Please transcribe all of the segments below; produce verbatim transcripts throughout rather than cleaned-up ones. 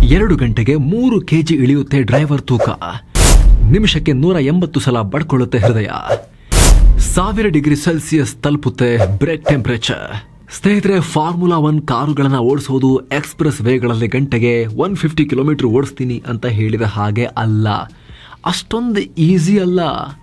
ಎರಡು ಗಂಟೆಗೆ ಮೂರು ಕೆಜಿ ಇಳಿಯುತ್ತೆ ಡ್ರೈವರ್ ತೂಕ. ನಿಮಿಷಕ್ಕೆ ನೂರ ಎಂಬತ್ತು ಸಲ ಬಡ್ಕೊಳ್ಳುತ್ತೆ ಹೃದಯ. ಸಾವಿರ ಡಿಗ್ರಿ ಸೆಲ್ಸಿಯಸ್ ತಲುಪುತ್ತೆ ಬ್ರೇಕ್ ಟೆಂಪರೇಚರ್. ಸ್ನೇಹಿತರೆ, ಫಾರ್ಮುಲಾ ಒನ್ ಕಾರುಗಳನ್ನ ಓಡಿಸೋದು ಎಕ್ಸ್ಪ್ರೆಸ್ ವೇಗಳಲ್ಲಿ ಗಂಟೆಗೆ ಒನ್ ಫಿಫ್ಟಿ ಕಿಲೋಮೀಟರ್ ಓಡಿಸ್ತೀನಿ ಅಂತ ಹೇಳಿದ ಹಾಗೆ ಅಲ್ಲ. ಅಷ್ಟೊಂದು ಈಸಿ ಅಲ್ಲ.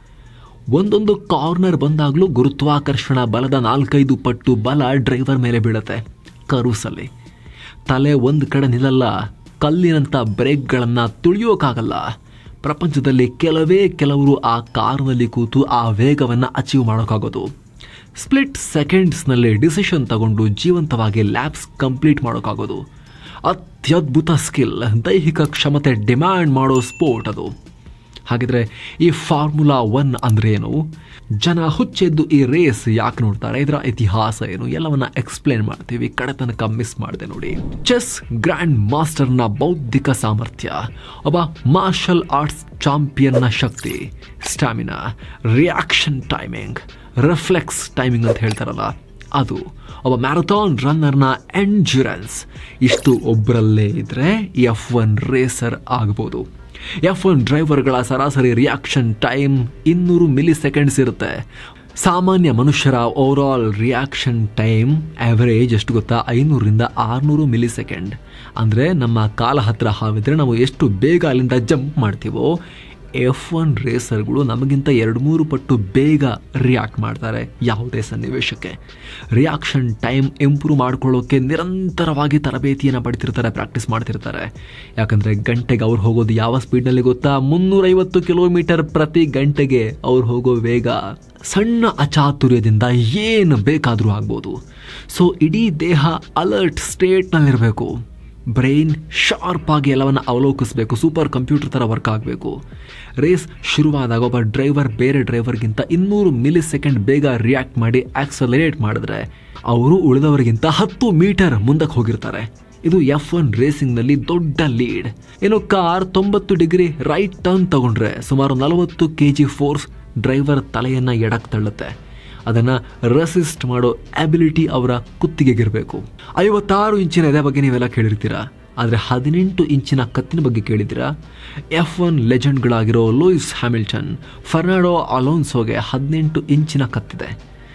ಒಂದೊಂದು ಕಾರ್ನರ್ ಬಂದಾಗಲೂ ಗುರುತ್ವಾಕರ್ಷಣ ಬಲದ ನಾಲ್ಕೈದು ಪಟ್ಟು ಬಲ ಡ್ರೈವರ್ ಮೇಲೆ ಬೀಳುತ್ತೆ. ಕರುಸಲ್ಲಿ ತಲೆ ಒಂದು ಕಡೆ ನಿಲ್ಲಲ್ಲ. ಕಲ್ಲಿನಂಥ ಬ್ರೇಕ್ಗಳನ್ನು ತುಳಿಯೋಕ್ಕಾಗಲ್ಲ. ಪ್ರಪಂಚದಲ್ಲಿ ಕೆಲವೇ ಕೆಲವರು ಆ ಕಾರ್ನಲ್ಲಿ ಕೂತು ಆ ವೇಗವನ್ನು ಅಚೀವ್ ಮಾಡೋಕ್ಕಾಗೋದು. ಸ್ಪ್ಲಿಟ್ ಸೆಕೆಂಡ್ಸ್ನಲ್ಲಿ ಡಿಸಿಷನ್ ತಗೊಂಡು ಜೀವಂತವಾಗಿ ಲ್ಯಾಬ್ಸ್ ಕಂಪ್ಲೀಟ್ ಮಾಡೋಕ್ಕಾಗೋದು ಅತ್ಯದ್ಭುತ ಸ್ಕಿಲ್, ದೈಹಿಕ ಕ್ಷಮತೆ ಡಿಮ್ಯಾಂಡ್ ಮಾಡೋ ಸ್ಪೋರ್ಟ್ ಅದು. ಹಾಗಿದ್ರೆ ಈ ಫಾರ್ಮುಲಾ ಒನ್ ಅಂದ್ರೆ ಏನು? ಜನ ಹುಚ್ಚೆದ್ದು ಈ ರೇಸ್ ಯಾಕೆ ನೋಡ್ತಾರೆ? ಇದರ ಇತಿಹಾಸ ಏನು? ಎಲ್ಲವನ್ನ ಎಕ್ಸ್ಪ್ಲೇನ್ ಮಾಡ್ತೀವಿ. ಕಡೆ ತನಕ ಮಿಸ್ ಮಾಡಿದೆ ನೋಡಿ. ಚೆಸ್ ಗ್ರ್ಯಾಂಡ್ ಮಾಸ್ಟರ್ನ ಬೌದ್ಧಿಕ ಸಾಮರ್ಥ್ಯ, ಒಬ್ಬ ಮಾರ್ಷಲ್ ಆರ್ಟ್ಸ್ ಚಾಂಪಿಯನ್ನ ಶಕ್ತಿ, stamina, reaction timing, reflex timing ಅಂತ ಹೇಳ್ತಾರಲ್ಲ ಅದು, ಒಬ್ಬ ಮ್ಯಾರಥಾನ್ ರನ್ನರ್ನ ಎಂಡ್ಯೂರೆನ್ಸ್, ಇಷ್ಟು ಒಬ್ಬರಲ್ಲೇ ಇದ್ರೆ ಎಫ್ ಒನ್ ರೇಸರ್ ಆಗ್ಬೋದು. ಎಫ್ ಒನ್ ಡ್ರೈವರ್ಗಳ ಸರಾಸರಿ ರಿಯಾಕ್ಷನ್ ಟೈಮ್ ಇನ್ನೂರು ಮಿಲಿ ಸೆಕೆಂಡ್ಸ್ ಇರುತ್ತೆ. ಸಾಮಾನ್ಯ ಮನುಷ್ಯರ overall reaction time average ಎಷ್ಟು ಗೊತ್ತಾ? ಐನೂರರಿಂದ ಆರುನೂರು ಮಿಲಿ ಸೆಕೆಂಡ್. ಅಂದರೆ ನಮ್ಮ ಕಾಲ ಹತ್ರ ಹಾವಿದ್ರೆ ನಾವು ಎಷ್ಟು ಬೇಗ ಅಲ್ಲಿಂದ ಜಂಪ್ ಮಾಡ್ತೀವೋ, ಎಫ್ ಒನ್ ರೇಸರ್ಗಳು ನಮಗಿಂತ ಎರಡು ಮೂರು ಪಟ್ಟು ಬೇಗ ರಿಯಾಕ್ಟ್ ಮಾಡ್ತಾರೆ ಯಾವುದೇ ಸನ್ನಿವೇಶಕ್ಕೆ. ರಿಯಾಕ್ಷನ್ ಟೈಮ್ ಇಂಪ್ರೂವ್ ಮಾಡ್ಕೊಳ್ಳೋಕ್ಕೆ ನಿರಂತರವಾಗಿ ತರಬೇತಿಯನ್ನು ಪಡ್ತಿರ್ತಾರೆ, ಪ್ರಾಕ್ಟೀಸ್ ಮಾಡ್ತಿರ್ತಾರೆ. ಯಾಕಂದರೆ ಗಂಟೆಗೆ ಅವ್ರು ಹೋಗೋದು ಯಾವ ಸ್ಪೀಡ್ನಲ್ಲಿ ಗೊತ್ತಾ? ಮುನ್ನೂರೈವತ್ತು ಕಿಲೋಮೀಟರ್ ಪ್ರತಿ ಗಂಟೆಗೆ ಅವ್ರು ಹೋಗೋ ವೇಗ. ಸಣ್ಣ ಅಚಾತುರ್ಯದಿಂದ ಏನು ಬೇಕಾದರೂ ಆಗ್ಬೋದು. ಸೊ ಇಡೀ ದೇಹ ಅಲರ್ಟ್ ಸ್ಟೇಟ್ನಲ್ಲಿರಬೇಕು. ಬ್ರೈನ್ ಶಾರ್ಪ್ ಆಗಿ ಎಲ್ಲವನ್ನು ಅವಲೋಕಿಸಬೇಕು. ಸೂಪರ್ ಕಂಪ್ಯೂಟರ್ ಥರ ವರ್ಕ್ ಆಗಬೇಕು. ರೇಸ್ ಶುರುವಾದಾಗ ಒಬ್ಬ ಡ್ರೈವರ್ ಬೇರೆ ಡ್ರೈವರ್ಗಿಂತ ಇನ್ನೂರು ಮಿಲಿ ಸೆಕೆಂಡ್ ಬೇಗ ರಿಯಾಕ್ಟ್ ಮಾಡಿ ಆಕ್ಸಲರೇಟ್ ಮಾಡಿದ್ರೆ ಅವರು ಉಳಿದವರಿಗಿಂತ ಹತ್ತು ಮೀಟರ್ ಮುಂದಕ್ಕೆ ಹೋಗಿರ್ತಾರೆ. ಇದು ಎಫ್ ಒನ್ ರೇಸಿಂಗ್ನಲ್ಲಿ ದೊಡ್ಡ ಲೀಡ್. ಇನ್ನು ಕಾರ್ ತೊಂಬತ್ತು ಡಿಗ್ರಿ ರೈಟ್ ಟರ್ನ್ ತಗೊಂಡ್ರೆ ಸುಮಾರು ನಲವತ್ತು ಕೆ ಜಿ ಫೋರ್ಸ್ ಡ್ರೈವರ್ ತಲೆಯನ್ನು ಎಡಕ್ಕೆ ತಳ್ಳುತ್ತೆ. ಅದನ್ನು ರೆಸಿಸ್ಟ್ ಮಾಡೋ ಅಬಿಲಿಟಿ ಅವರ ಕುತ್ತಿಗೆಗಿರಬೇಕು. ಐವತ್ತಾರು ಇಂಚಿನ ಎದೆ ಬಗ್ಗೆ ನೀವೆಲ್ಲ ಕೇಳಿರ್ತೀರಾ, ಆದರೆ ಹದಿನೆಂಟು ಇಂಚಿನ ಕತ್ತಿನ ಬಗ್ಗೆ ಕೇಳಿದ್ದೀರಾ? ಎಫ್ ಒನ್ ಲೆಜೆಂಡ್ಗಳಾಗಿರೋ ಲೂಯಿಸ್ ಹ್ಯಾಮಿಲ್ಟನ್, ಫರ್ನಾಂಡೋ ಅಲೋನ್ಸೋಗೆ ಹದಿನೆಂಟು ಇಂಚಿನ ಕತ್ತಿದೆ.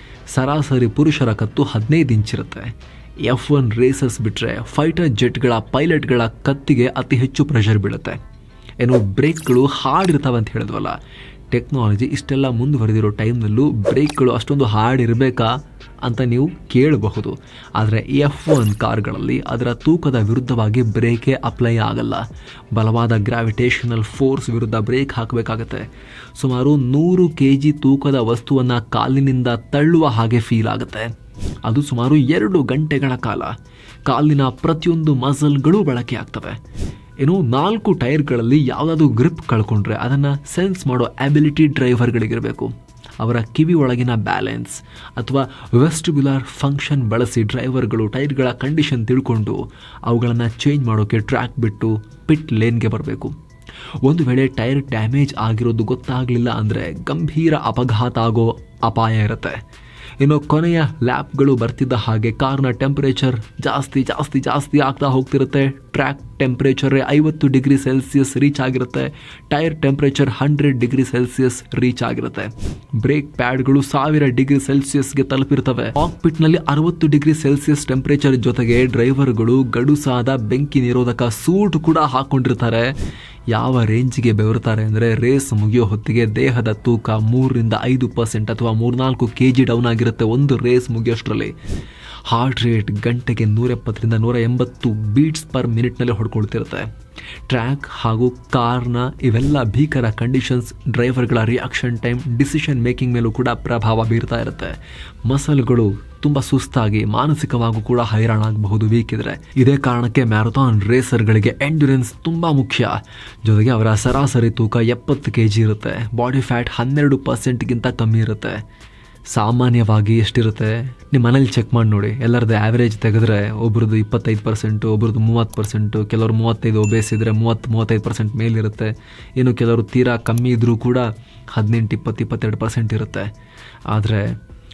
ಸರಾಸರಿ ಪುರುಷರ ಕತ್ತು ಹದಿನೈದು ಇಂಚಿರುತ್ತೆ. ಎಫ್ ಒನ್ ರೇಸರ್ಸ್ ಬಿಟ್ಟರೆ ಫೈಟರ್ ಜೆಟ್ಗಳ ಪೈಲಟ್ಗಳ ಕತ್ತಿಗೆ ಅತಿ ಹೆಚ್ಚು ಪ್ರೆಷರ್ ಬೀಳುತ್ತೆ. ಏನು ಬ್ರೇಕ್ಗಳು ಹಾರ್ಡ್ ಅಂತ ಹೇಳಿದ್ವಲ್ಲ, ಟೆಕ್ನಾಲಜಿ ಇಷ್ಟೆಲ್ಲ ಮುಂದುವರೆದಿರೋ ಟೈಮ್ನಲ್ಲೂ ಬ್ರೇಕ್ಗಳು ಅಷ್ಟೊಂದು ಹಾರ್ಡ್ ಇರಬೇಕಾ ಅಂತ ನೀವು ಕೇಳಬಹುದು. ಆದರೆ ಎಫ್ ಒನ್ ಕಾರ್ಗಳಲ್ಲಿ ಅದರ ತೂಕದ ವಿರುದ್ಧವಾಗಿ ಬ್ರೇಕೇ ಅಪ್ಲೈ ಆಗಲ್ಲ. ಬಲವಾದ ಗ್ರಾವಿಟೇಷನಲ್ ಫೋರ್ಸ್ ವಿರುದ್ಧ ಬ್ರೇಕ್ ಹಾಕಬೇಕಾಗತ್ತೆ. ಸುಮಾರು ನೂರು ಕೆ ಜಿ ತೂಕದ ವಸ್ತುವನ್ನು ಕಾಲಿನಿಂದ ತಳ್ಳುವ ಹಾಗೆ ಫೀಲ್ ಆಗುತ್ತೆ. ಅದು ಸುಮಾರು ಎರಡು ಗಂಟೆಗಳ ಕಾಲ. ಕಾಲಿನ ಪ್ರತಿಯೊಂದು ಮಸಲ್ಗಳು ಬಳಕೆ ಆಗ್ತವೆ. ಏನು ನಾಲ್ಕು ಟೈರ್ಗಳಲ್ಲಿ ಯಾವುದಾದ್ರೂ ಗ್ರಿಪ್ ಕಳ್ಕೊಂಡ್ರೆ ಅದನ್ನು ಸೆನ್ಸ್ ಮಾಡೋ ಅಬಿಲಿಟಿ ಡ್ರೈವರ್ಗಳಿಗಿರಬೇಕು. ಅವರ ಕಿವಿ ಒಳಗಿನ ಬ್ಯಾಲೆನ್ಸ್ ಅಥವಾ ವೆಸ್ಟಿಬ್ಯುಲರ್ ಫಂಕ್ಷನ್ ಬಳಸಿ ಡ್ರೈವರ್ಗಳು ಟೈರ್ಗಳ ಕಂಡೀಷನ್ ತಿಳ್ಕೊಂಡು ಅವುಗಳನ್ನು ಚೇಂಜ್ ಮಾಡೋಕ್ಕೆ ಟ್ರ್ಯಾಕ್ ಬಿಟ್ಟು ಪಿಟ್ ಲೇನ್ಗೆ ಬರಬೇಕು. ಒಂದು ವೇಳೆ ಟೈರ್ ಡ್ಯಾಮೇಜ್ ಆಗಿರೋದು ಗೊತ್ತಾಗಲಿಲ್ಲ ಅಂದರೆ ಗಂಭೀರ ಅಪಘಾತ ಆಗೋ ಅಪಾಯ ಇರುತ್ತೆ. ಇನ್ನು ಕೊನೆಯ ಲ್ಯಾಪ್ಗಳು ಬರ್ತಿದ್ದ ಹಾಗೆ ಕಾರ್ನ ಟೆಂಪರೇಚರ್ ಜಾಸ್ತಿ ಜಾಸ್ತಿ ಜಾಸ್ತಿ ಆಗ್ತಾ ಹೋಗ್ತಿರುತ್ತೆ. ಟ್ರ್ಯಾಕ್ ಟೆಂಪರೇಚರ್ ಐವತ್ತು ಡಿಗ್ರಿ ಸೆಲ್ಸಿಯಸ್ ರೀಚ್ ಆಗಿರುತ್ತೆ. Tyre temperature hundred degree Celsius reach ಆಗಿರುತ್ತೆ. ಬ್ರೇಕ್ ಪ್ಯಾಡ್ಗಳು ಸಾವಿರ ಡಿಗ್ರಿ ಸೆಲ್ಸಿಯಸ್ಗೆ ತಲುಪಿರ್ತವೆ. ಕಾಕ್ಪಿಟ್ನಲ್ಲಿ ಅರವತ್ತು ಡಿಗ್ರಿ ಸೆಲ್ಸಿಯಸ್ ಟೆಂಪರೇಚರ್ ಜೊತೆಗೆ ಡ್ರೈವರ್ಗಳು ಗಡುಸಾದ ಬೆಂಕಿ ನಿರೋಧಕ ಸೂಟ್ ಕೂಡ ಹಾಕೊಂಡಿರ್ತಾರೆ. ಯಾವ ರೇಂಜ್ಗೆ ಬೆವರ್ತಾರೆ ಅಂದರೆ ರೇಸ್ ಮುಗಿಯೋ ಹೊತ್ತಿಗೆ ದೇಹದ ತೂಕ ಮೂರರಿಂದ ಐದು ಪರ್ಸೆಂಟ್ ಅಥವಾ ಮೂರ್ನಾಲ್ಕು ಕೆ ಜಿ ಡೌನ್ ಆಗಿರುತ್ತೆ ಒಂದು ರೇಸ್ ಮುಗಿಯೋಷ್ಟರಲ್ಲಿ. ಹಾರ್ಟ್ ರೇಟ್ ಗಂಟೆಗೆ ನೂರ ಎಪ್ಪತ್ತರಿಂದ ನೂರ ಎಂಬತ್ತು ಬೀಟ್ಸ್ ಪರ್ ಮಿನಿಟ್ನಲ್ಲಿ ಹೊಡ್ಕೊಳ್ತಿರುತ್ತೆ. ಟ್ರ್ಯಾಕ್ ಹಾಗೂ ಕಾರ್ನ ಇವೆಲ್ಲ ಭೀಕರ ಕಂಡೀಷನ್ಸ್ ಡ್ರೈವರ್ಗಳ ರಿಯಾಕ್ಷನ್ ಟೈಮ್, ಡಿಸಿಷನ್ ಮೇಕಿಂಗ್ ಮೇಲೂ ಕೂಡ ಪ್ರಭಾವ ಬೀರ್ತಾ ಇರುತ್ತೆ. ಮಸಲ್ಗಳು ತುಂಬ ಸುಸ್ತಾಗಿ ಮಾನಸಿಕವಾಗೂ ಕೂಡ ಹೈರಾಣ ಆಗಬಹುದು ವೀಕ್ ಇದ್ರೆ. ಇದೇ ಕಾರಣಕ್ಕೆ ಮ್ಯಾರಥಾನ್ ರೇಸರ್ಗಳಿಗೆ ಎಂಡ್ಯೂರೆನ್ಸ್ ತುಂಬ ಮುಖ್ಯ. ಜೊತೆಗೆ ಅವರ ಸರಾಸರಿ ತೂಕ ಎಪ್ಪತ್ತು ಕೆ ಜಿ ಇರುತ್ತೆ. ಬಾಡಿ ಫ್ಯಾಟ್ ಹನ್ನೆರಡು ಪರ್ಸೆಂಟ್ಗಿಂತ ಕಮ್ಮಿ ಇರುತ್ತೆ. ಸಾಮಾನ್ಯವಾಗಿ ಎಷ್ಟಿರುತ್ತೆ ನಿಮ್ಮ ಮನೇಲಿ ಚೆಕ್ ಮಾಡಿ ನೋಡಿ. ಎಲ್ಲರದ್ದು ಆ್ಯಾವ್ರೇಜ್ ತೆಗೆದ್ರೆ ಒಬ್ರದ್ದು ಇಪ್ಪತ್ತೈದು ಪರ್ಸೆಂಟು, ಒಬ್ರದ್ದು ಮೂವತ್ತು ಪರ್ಸೆಂಟು, ಕೆಲವರು ಮೂವತ್ತೈದು ಒಬೇಸ್ ಇದ್ದರೆ ಮೂವತ್ತು ಮೂವತ್ತೈದು ಪರ್ಸೆಂಟ್ ಮೇಲಿರುತ್ತೆ. ಇನ್ನು ಕೆಲವರು ತೀರಾ ಕಮ್ಮಿ ಇದ್ದರೂ ಕೂಡ ಹದಿನೆಂಟು ಇಪ್ಪತ್ತು ಇಪ್ಪತ್ತೆರಡು ಪರ್ಸೆಂಟ್ ಇರುತ್ತೆ. ಆದರೆ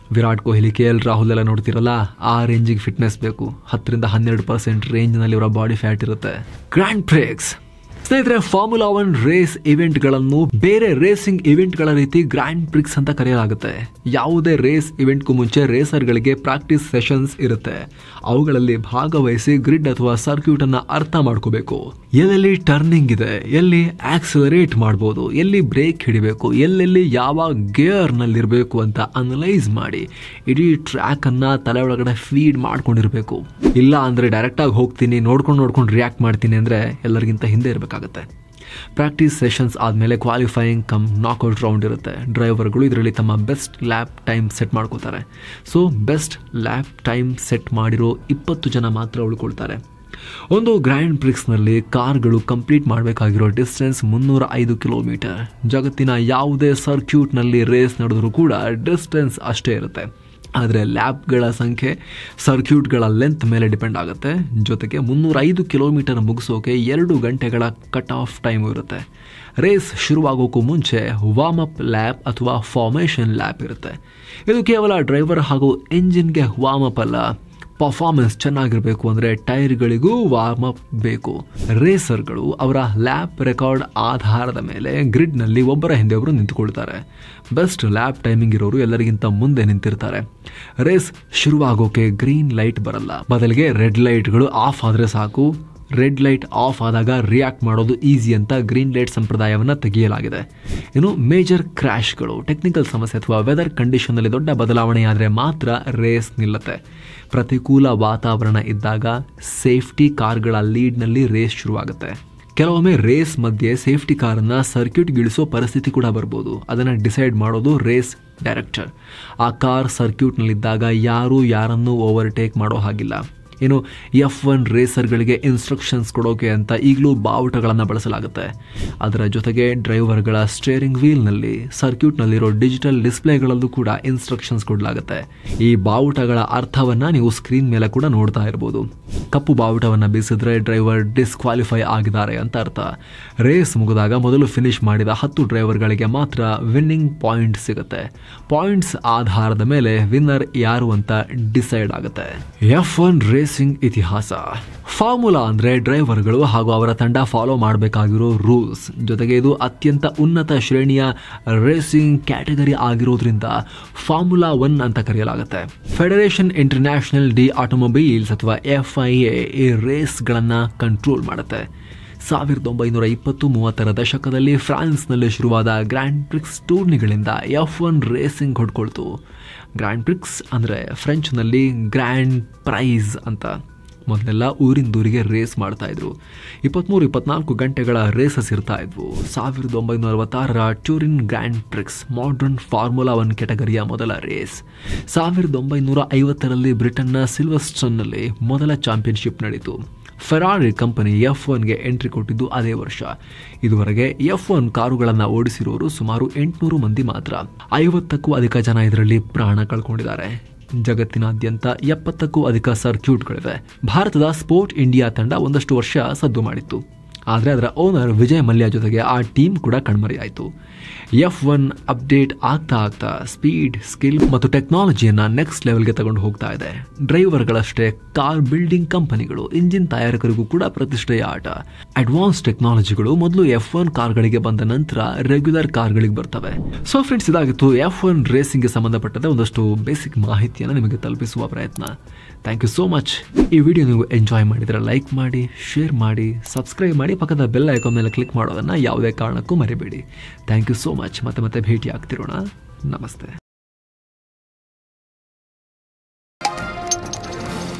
ವಿರಾಟ್ ಕೊಹ್ಲಿ, ಕೆ ಎಲ್ ರಾಹುಲ್ ಎಲ್ಲ ನೋಡ್ತಿರಲ್ಲ, ಆ ರೇಂಜಿಗೆ ಫಿಟ್ನೆಸ್ ಬೇಕು. ಹತ್ತರಿಂದ ಹನ್ನೆರಡು ಪರ್ಸೆಂಟ್ ರೇಂಜ್ನಲ್ಲಿ ಇವರ ಬಾಡಿ ಫ್ಯಾಟ್ ಇರುತ್ತೆ. ಗ್ರ್ಯಾಂಡ್ ಪ್ರಿಕ್ಸ್ ಸ್ನೇಹಿತರೆ, ಫಾರ್ಮುಲಾ ಒನ್ ರೇಸ್ ಇವೆಂಟ್ಗಳನ್ನು ಬೇರೆ ರೇಸಿಂಗ್ ಇವೆಂಟ್ಗಳ ರೀತಿ ಗ್ರ್ಯಾಂಡ್ ಪ್ರಿಕ್ಸ್ ಅಂತ ಕರೆಯಲಾಗುತ್ತೆ. ಯಾವುದೇ ರೇಸ್ ಇವೆಂಟ್ಗೂ ಮುಂಚೆ ರೇಸರ್ಗಳಿಗೆ ಪ್ರಾಕ್ಟೀಸ್ ಸೆಷನ್ಸ್ ಇರುತ್ತೆ. ಅವುಗಳಲ್ಲಿ ಭಾಗವಹಿಸಿ ಗ್ರಿಡ್ ಅಥವಾ ಸರ್ಕ್ಯೂಟ್ ಅನ್ನ ಅರ್ಥ ಮಾಡ್ಕೋಬೇಕು. ಎಲ್ಲೆಲ್ಲಿ ಟರ್ನಿಂಗ್ ಇದೆ, ಎಲ್ಲಿ ಆಕ್ಸಿಲರೇಟ್ ಮಾಡಬಹುದು, ಎಲ್ಲಿ ಬ್ರೇಕ್ ಹಿಡಿಬೇಕು, ಎಲ್ಲೆಲ್ಲಿ ಯಾವ ಗೇರ್ ನಲ್ಲಿರಬೇಕು ಅಂತ ಅನಲೈಸ್ ಮಾಡಿ ಇಡೀ ಟ್ರ್ಯಾಕ್ ಅನ್ನ ತಲೆ ಒಳಗಡೆ ಫೀಡ್ ಮಾಡ್ಕೊಂಡಿರ್ಬೇಕು. ಇಲ್ಲ ಅಂದ್ರೆ ಡೈರೆಕ್ಟ್ ಆಗಿ ಹೋಗ್ತೀನಿ, ನೋಡ್ಕೊಂಡು ನೋಡ್ಕೊಂಡು ರಿಯಾಕ್ಟ್ ಮಾಡ್ತೀನಿ ಅಂದ್ರೆ ಎಲ್ಲರಿಗಿಂತ ಹಿಂದೆ ಇರಬೇಕಾಗುತ್ತೆ. ಪ್ರಾಕ್ಟೀಸ್ ಸೆಷನ್ಸ್ ಆದಮೇಲೆ ಕ್ವಾಲಿಫೈಯಿಂಗ್ ಕಮ್ ನಾಕ್ಔಟ್ ರೌಂಡ್ ಇರುತ್ತೆ. ಡ್ರೈವರ್ಗಳು ಇದರಲ್ಲಿ ತಮ್ಮ ಬೆಸ್ಟ್ ಲ್ಯಾಪ್ ಟೈಮ್ ಸೆಟ್ ಮಾಡ್ಕೋತಾರೆ. So best lap time set ಮಾಡಿರೋ ಇಪ್ಪತ್ತು ಜನ ಮಾತ್ರ ಉಳ್ಕೊಳ್ತಾರೆ. ಒಂದು ಗ್ರ್ಯಾಂಡ್ ಪ್ರಿಕ್ಸ್ನಲ್ಲಿ ಕಾರ್ಗಳು ಕಂಪ್ಲೀಟ್ ಮಾಡಬೇಕಾಗಿರೋ ಡಿಸ್ಟೆನ್ಸ್ ಮುನ್ನೂರ ಐದು ಕಿಲೋಮೀಟರ್. ಜಗತ್ತಿನ ಯಾವುದೇ ಸರ್ಕ್ಯೂಟ್ನಲ್ಲಿ ರೇಸ್ ನಡೆದರೂ ಕೂಡ ಡಿಸ್ಟೆನ್ಸ್ ಅಷ್ಟೇ ಇರುತ್ತೆ. ಆದರೆ ಲ್ಯಾಪ್ಗಳ ಸಂಖ್ಯೆ ಸರ್ಕ್ಯೂಟ್ಗಳ ಲೆಂತ್ ಮೇಲೆ ಡಿಪೆಂಡ್ ಆಗುತ್ತೆ. ಜೊತೆಗೆ ಮುನ್ನೂರ ಐದು ಕಿಲೋಮೀಟರ್ ಮುಗಿಸೋಕೆ ಎರಡು ಗಂಟೆಗಳ ಕಟ್ ಆಫ್ ಟೈಮ್ ಇರುತ್ತೆ. ರೇಸ್ ಶುರುವಾಗೋಕ್ಕೂ ಮುಂಚೆ ವಾರ್ಮ್ ಅಪ್ ಲ್ಯಾಪ್ ಅಥವಾ ಫಾರ್ಮೇಷನ್ ಲ್ಯಾಪ್ ಇರುತ್ತೆ. ಇದು ಕೇವಲ ಡ್ರೈವರ್ ಹಾಗೂ ಎಂಜಿನ್ಗೆ ವಾರ್ಮ್ ಅಪ್ ಅಲ್ಲ. ಪರ್ಫಾರ್ಮೆನ್ಸ್ ಚೆನ್ನಾಗಿರಬೇಕು ಅಂದರೆ ಟೈರ್ಗಳಿಗೂ ವಾರ್ಮ್ ಅಪ್ ಬೇಕು. ರೇಸರ್ಗಳು ಅವರ ಲ್ಯಾಪ್ ರೆಕಾರ್ಡ್ ಆಧಾರದ ಮೇಲೆ ಗ್ರಿಡ್ನಲ್ಲಿ ಒಬ್ಬರ ಹಿಂದೆ ಒಬ್ಬರು ನಿಂತುಕೊಳ್ತಾರೆ. ಬೆಸ್ಟ್ ಲ್ಯಾಪ್ ಟೈಮಿಂಗ್ ಇರೋರು ಎಲ್ಲರಿಗಿಂತ ಮುಂದೆ ನಿಂತಿರ್ತಾರೆ. ರೇಸ್ ಶುರುವಾಗೋಕೆ ಗ್ರೀನ್ ಲೈಟ್ ಬರಲ್ಲ, ಬದಲಿಗೆ ರೆಡ್ ಲೈಟ್ಗಳು ಆಫ್ ಆದರೆ ಸಾಕು. ರೆಡ್ ಲೈಟ್ ಆಫ್ ಆದಾಗ ರಿಯಾಕ್ಟ್ ಮಾಡೋದು ಈಸಿ ಅಂತ ಗ್ರೀನ್ ಲೈಟ್ ಸಂಪ್ರದಾಯವನ್ನು ತೆಗೆಯಲಾಗಿದೆ. ಇನ್ನು ಮೇಜರ್ ಕ್ರ್ಯಾಶ್ಗಳು, ಟೆಕ್ನಿಕಲ್ ಸಮಸ್ಯೆ ಅಥವಾ ವೆದರ್ ಕಂಡೀಷನ್ನಲ್ಲಿ ದೊಡ್ಡ ಬದಲಾವಣೆ ಆದರೆ ಮಾತ್ರ ರೇಸ್ ನಿಲ್ಲುತ್ತೆ. ಪ್ರತಿಕೂಲ ವಾತಾವರಣ ಇದ್ದಾಗ ಸೇಫ್ಟಿ ಕಾರ್ಗಳ ಲೀಡ್ನಲ್ಲಿ ರೇಸ್ ಶುರುವಾಗುತ್ತೆ. ಕೆಲವೊಮ್ಮೆ ರೇಸ್ ಮಧ್ಯೆ ಸೇಫ್ಟಿ ಕಾರನ್ನು ಸರ್ಕ್ಯೂಟ್ಗಿಳಿಸೋ ಪರಿಸ್ಥಿತಿ ಕೂಡ ಬರ್ಬೋದು. ಅದನ್ನು ಡಿಸೈಡ್ ಮಾಡೋದು ರೇಸ್ ಡೈರೆಕ್ಟರ್. ಆ ಕಾರ್ ಸರ್ಕ್ಯೂಟ್ನಲ್ಲಿದ್ದಾಗ ಯಾರೂ ಯಾರನ್ನೂ ಓವರ್ಟೇಕ್ ಮಾಡೋ ಹಾಗಿಲ್ಲ. ಇನ್ನು ಎಫ್ ಒನ್ ರೇಸರ್ಗಳಿಗೆ ಇನ್ಸ್ಟ್ರಕ್ಷನ್ಸ್ ಕೊಡೋಕೆ ಅಂತ ಈಗಲೂ ಬಾವುಟಗಳನ್ನು ಬಳಸಲಾಗುತ್ತೆ. ಅದರ ಜೊತೆಗೆ ಡ್ರೈವರ್ಗಳ ಸ್ಟೇರಿಂಗ್ ವೀಲ್ನಲ್ಲಿ ಸರ್ಕ್ಯೂಟ್ನಲ್ಲಿರೋ ಡಿಜಿಟಲ್ ಡಿಸ್ಪ್ಲೇಗಳಲ್ಲೂ ಕೂಡ ಇನ್ಸ್ಟ್ರಕ್ಷನ್ಸ್ ಕೊಡಲಾಗುತ್ತೆ. ಈ ಬಾವುಟಗಳ ಅರ್ಥವನ್ನು ನೀವು ಸ್ಕ್ರೀನ್ ಮೇಲೆ ಕೂಡ ನೋಡ್ತಾ ಇರ್ಬೋದು. ಕಪ್ಪು ಬಾವುಟವನ್ನು ಬೀಸಿದ್ರೆ ಡ್ರೈವರ್ ಡಿಸ್ಕ್ವಾಲಿಫೈ ಆಗಿದ್ದಾರೆ ಅಂತ ಅರ್ಥ. ರೇಸ್ ಮುಗಿದಾಗ ಮೊದಲು ಫಿನಿಶ್ ಮಾಡಿದ ಹತ್ತು ಡ್ರೈವರ್ಗಳಿಗೆ ಮಾತ್ರ ವಿನ್ನಿಂಗ್ ಪಾಯಿಂಟ್ ಸಿಗುತ್ತೆ. ಪಾಯಿಂಟ್ಸ್ ಆಧಾರದ ಮೇಲೆ ವಿನ್ನರ್ ಯಾರು ಅಂತ ಡಿಸೈಡ್ ಆಗುತ್ತೆ. ಎಫ್ ಒನ್ ರೇಸಿಂಗ್ ಇತಿಹಾಸ. ಫಾರ್ಮುಲಾ ಅಂದ್ರೆ ಡ್ರೈವರ್ಗಳು ಹಾಗೂ ಅವರ ತಂಡ ಫಾಲೋ ಮಾಡಬೇಕಾಗಿರೋ ರೂಲ್ಸ್. ಜೊತೆಗೆ ಇದು ಅತ್ಯಂತ ಉನ್ನತ ಶ್ರೇಣಿಯ ರೇಸಿಂಗ್ ಕ್ಯಾಟಗರಿ ಆಗಿರೋದ್ರಿಂದ ಫಾರ್ಮುಲಾ ಒನ್ ಅಂತ ಕರೆಯಲಾಗುತ್ತೆ. ಫೆಡರೇಷನ್ ಇಂಟರ್ನ್ಯಾಷನಲ್ ಡಿ ಆಟೋಮೊಬೈಲ್ಸ್ ಅಥವಾ ಎಫ್ ಐ ಎ ಈ ರೇಸ್ಗಳನ್ನು ಕಂಟ್ರೋಲ್ ಮಾಡುತ್ತೆ. ಸಾವಿರದ ಒಂಬೈನೂರ ಇಪ್ಪತ್ತು ಮೂವತ್ತರ ದಶಕದಲ್ಲಿ ಫ್ರಾನ್ಸ್ನಲ್ಲಿ ಶುರುವಾದ ಗ್ರ್ಯಾಂಡ್ ಪ್ರಿಕ್ಸ್ ಟೂರ್ನಿಗಳಿಂದ ಎಫ್ ಒನ್ ರೇಸಿಂಗ್ ಹೊಡ್ಕೊಳ್ತು. ಗ್ರ್ಯಾಂಡ್ ಪ್ರಿಕ್ಸ್ ಅಂದರೆ ಫ್ರೆಂಚ್ನಲ್ಲಿ ಗ್ರ್ಯಾಂಡ್ ಪ್ರೈಸ್ ಅಂತ. ಮೊದಲೆಲ್ಲ ಊರಿಂದೂರಿಗೆ ರೇಸ್ ಮಾಡ್ತಾ ಇದ್ರು. ಇಪ್ಪತ್ತ್ಮೂರು ಇಪ್ಪತ್ನಾಲ್ಕು ಗಂಟೆಗಳ ರೇಸಸ್ ಇರ್ತಾ ಇದ್ವು. ಸಾವಿರದ ಒಂಬೈನೂರ ಅರವತ್ತಾರರ Turin grand prix modern formula one ಕೆಟಗರಿಯ ಮೊದಲ ರೇಸ್. ಸಾವಿರದ ಒಂಬೈನೂರ ಐವತ್ತರಲ್ಲಿ ಬ್ರಿಟನ್ನ ಸಿಲ್ವರ್ಸ್ಟನ್ನಲ್ಲಿ ಮೊದಲ ಚಾಂಪಿಯನ್ಶಿಪ್ ನಡೆಯಿತು. ಫೆರಾರಿ ಕಂಪನಿ ಎಫ್ ಒನ್ಗೆ ಎಂಟ್ರಿ ಕೊಟ್ಟಿದ್ದು ಅದೇ ವರ್ಷ. ಇದುವರೆಗೆ ಎಫ್ ಒನ್ ಕಾರುಗಳನ್ನು ಓಡಿಸಿರೋರು ಸುಮಾರು ಎಂಟುನೂರು ಮಂದಿ ಮಾತ್ರ. ಐವತ್ತಕ್ಕೂ ಅಧಿಕ ಜನ ಇದರಲ್ಲಿ ಪ್ರಾಣ ಕಳ್ಕೊಂಡಿದ್ದಾರೆ. ಜಗತ್ತಿನಾದ್ಯಂತ ಎಪ್ಪತ್ತಕ್ಕೂ ಅಧಿಕ ಸರ್ಕ್ಯೂಟ್ಗಳಿವೆ. ಭಾರತದ ಸ್ಪೋರ್ಟ್ ಇಂಡಿಯಾ ತಂಡ ಒಂದಷ್ಟು ವರ್ಷ ಸದ್ದು ಮಾಡಿತ್ತು. ಆದರೆ ಅದರ ಓನರ್ ವಿಜಯ್ ಮಲ್ಯ ಜೊತೆಗೆ ಆ ಟೀಮ್ ಕೂಡ ಕಣ್ಮರೆಯಾಯಿತು. ಎಫ್ ಒನ್ ಅಪ್ಡೇಟ್ ಆಗ್ತಾ ಆಗ್ತಾ ಸ್ಪೀಡ್, ಸ್ಕಿಲ್ ಮತ್ತು ಟೆಕ್ನಾಲಜಿಯನ್ನು ನೆಕ್ಸ್ಟ್ ಲೆವೆಲ್ಗೆ ತಗೊಂಡು ಹೋಗ್ತಾ ಇದೆ. ಡ್ರೈವರ್ಗಳಷ್ಟೇ ಕಾರ್ ಬಿಲ್ಡಿಂಗ್ ಕಂಪನಿಗಳು, ಇಂಜಿನ್ ತಯಾರಕರಿಗೂ ಕೂಡ ಪ್ರತಿಷ್ಠೆಯ ಆಟ. ಅಡ್ವಾನ್ಸ್ ಟೆಕ್ನಾಲಜಿಗಳು ಮೊದಲು ಎಫ್ ಒನ್ ಕಾರ್ಗಳಿಗೆ ಬಂದ ನಂತರ ರೆಗ್ಯುಲರ್ ಕಾರ್ಗಳಿಗೆ ಬರ್ತವೆ. ಸೊ ಫ್ರೆಂಡ್ಸ್, ಇದಾಗಿತ್ತು ಎಫ್ ಒನ್ ರೇಸಿಂಗ್ಗೆ ಸಂಬಂಧಪಟ್ಟಂತೆ ಒಂದಷ್ಟು ಬೇಸಿಕ್ ಮಾಹಿತಿಯನ್ನು ನಿಮಗೆ ತಲುಪಿಸುವ ಪ್ರಯತ್ನ. Thank you so much. ಈ ವಿಡಿಯೋ ನೀವು ಎಂಜಾಯ್ ಮಾಡಿದರೆ ಲೈಕ್ ಮಾಡಿ, ಶೇರ್ ಮಾಡಿ, ಸಬ್ಸ್ಕ್ರೈಬ್ ಮಾಡಿ, ಪಕ್ಕದ ಬೆಲ್ ಐಕಾನ್ ಮೇಲೆ ಕ್ಲಿಕ್ ಮಾಡೋದನ್ನು ಯಾವುದೇ ಕಾರಣಕ್ಕೂ ಮರಿಬೇಡಿ. Thank you so much. ಮತ್ತೆ ಮತ್ತೆ ಭೇಟಿ ಆಗ್ತಿರೋಣ. ನಮಸ್ತೆ.